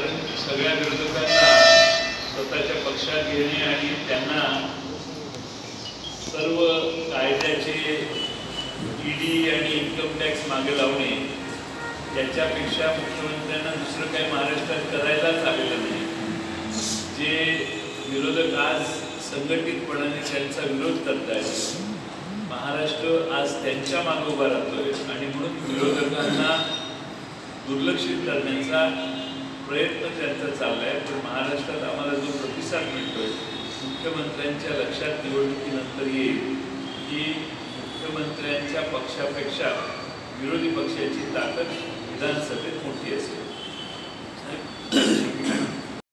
कारण सगळ्या विरोधकांना स्वतःच्या पक्षात घेणे आणि त्यांना सर्व कायद्याचे ईडी आणि इन्कम टॅक्स मागे लावणे याच्यापेक्षा मुख्यमंत्र्यांना दुसरं काही महाराष्ट्रात करायलाच आलेलं नाही। जे विरोधक आज संघटितपणाने त्यांचा विरोध करतायत, महाराष्ट्र आज त्यांच्या मागे उभा राहतोय आणि म्हणून विरोधकांना दुर्लक्षित करण्याचा प्रयत्न त्यांचा चाललाय। पण महाराष्ट्रात आम्हाला जो प्रतिसाद मिळतोय मुख्यमंत्र्यांच्या लक्षात निवडणुकीनंतर येईल की मुख्यमंत्र्यांच्या पक्षापेक्षा विरोधी पक्षाची ताकद विधानसभेत मोठी असेल।